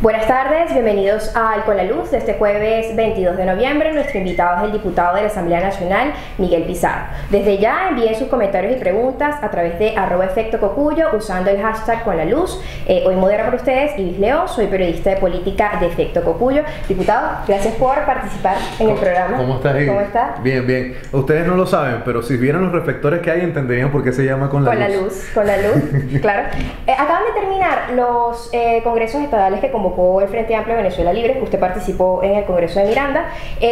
Buenas tardes, bienvenidos al Con la Luz de este jueves 22 de noviembre. Nuestro invitado es el diputado de la Asamblea Nacional, Miguel Pizarro. Desde ya envíen sus comentarios y preguntas a través de @efectococuyo usando el hashtag Con la Luz. Hoy modera para ustedes Ibis León, soy periodista de política de Efecto Cocuyo. Diputado, gracias por participar en el programa. ¿Cómo estás, Ibis? ¿Cómo está? Bien, bien. Ustedes no lo saben, pero si vieran los reflectores que hay entenderían por qué se llama Con la Luz. Con la Luz, claro. Acaban de terminar los congresos estadales que convocó el Frente Amplio Venezuela Libre, que usted participó en el Congreso de Miranda.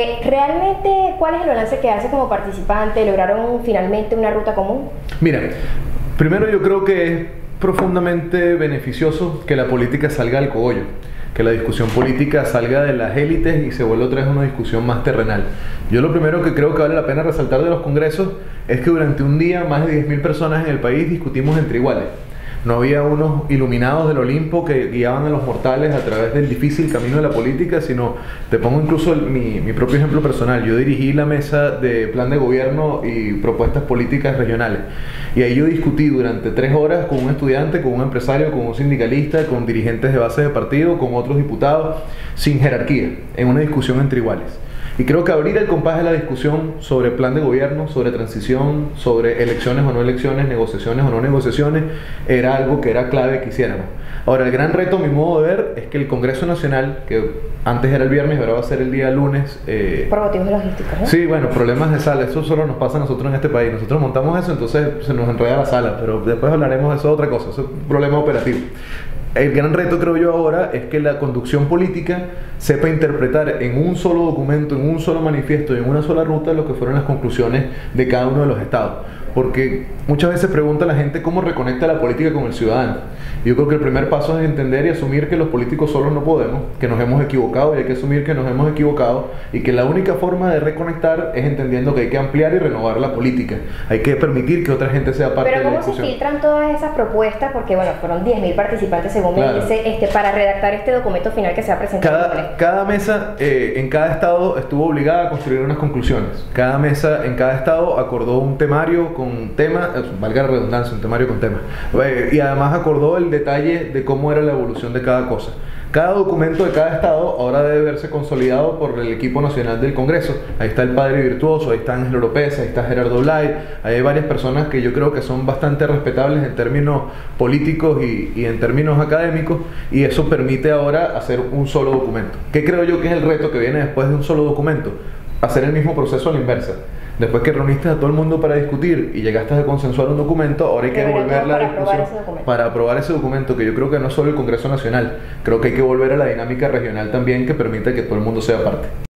¿Realmente cuál es el balance que hace como participante? ¿Lograron finalmente una ruta común? Mira, primero yo creo que es profundamente beneficioso que la política salga al cogollo, que la discusión política salga de las élites y se vuelva otra vez una discusión más terrenal. Yo lo primero que creo que vale la pena resaltar de los congresos es que durante un día más de 10.000 personas en el país discutimos entre iguales. No había unos iluminados del Olimpo que guiaban a los mortales a través del difícil camino de la política, sino, te pongo incluso mi propio ejemplo personal. Yo dirigí la mesa de plan de gobierno y propuestas políticas regionales. Y ahí yo discutí durante 3 horas con un estudiante, con un empresario, con un sindicalista, con dirigentes de base de partido, con otros diputados, sin jerarquía, en una discusión entre iguales. Y creo que abrir el compás de la discusión sobre plan de gobierno, sobre transición, sobre elecciones o no elecciones, negociaciones o no negociaciones, era algo que era clave que hiciéramos. Ahora, el gran reto, a mi modo de ver, es que el Congreso Nacional, que antes era el viernes, ahora va a ser el día lunes... por motivos logísticos, ¿no? Sí, bueno, problemas de sala, eso solo nos pasa a nosotros en este país. Nosotros montamos eso, entonces se nos enreda la sala, pero después hablaremos de eso, otra cosa, eso es un problema operativo. El gran reto, creo yo, ahora es que la conducción política sepa interpretar en un solo documento, en un solo manifiesto y en una sola ruta lo que fueron las conclusiones de cada uno de los estados. Porque muchas veces pregunta la gente cómo reconecta la política con el ciudadano. Yo creo que el primer paso es entender y asumir que los políticos solos no podemos, que nos hemos equivocado y hay que asumir que nos hemos equivocado y que la única forma de reconectar es entendiendo que hay que ampliar y renovar la política. Hay que permitir que otra gente sea parte de la discusión. Pero ¿cómo se filtran todas esas propuestas? Porque bueno, fueron 10.000 participantes según me dice, para redactar este documento final que se ha presentado. Cada mesa en cada estado estuvo obligada a construir unas conclusiones. Cada mesa en cada estado acordó un temario con tema, valga la redundancia, un temario con tema. Y además acordó el detalle de cómo era la evolución de cada cosa. Cada documento de cada estado ahora debe verse consolidado por el equipo nacional del Congreso. Ahí está el padre virtuoso, ahí está Ángel López, ahí está Gerardo Blay, ahí hay varias personas que yo creo que son bastante respetables en términos políticos y en términos académicos, y eso permite ahora hacer un solo documento. ¿Qué creo yo que es el reto que viene después de un solo documento? Hacer el mismo proceso a la inversa. Después que reuniste a todo el mundo para discutir y llegaste a consensuar un documento, ahora hay que volver la discusión para aprobar ese documento, que yo creo que no es solo el Congreso Nacional, creo que hay que volver a la dinámica regional también, que permita que todo el mundo sea parte.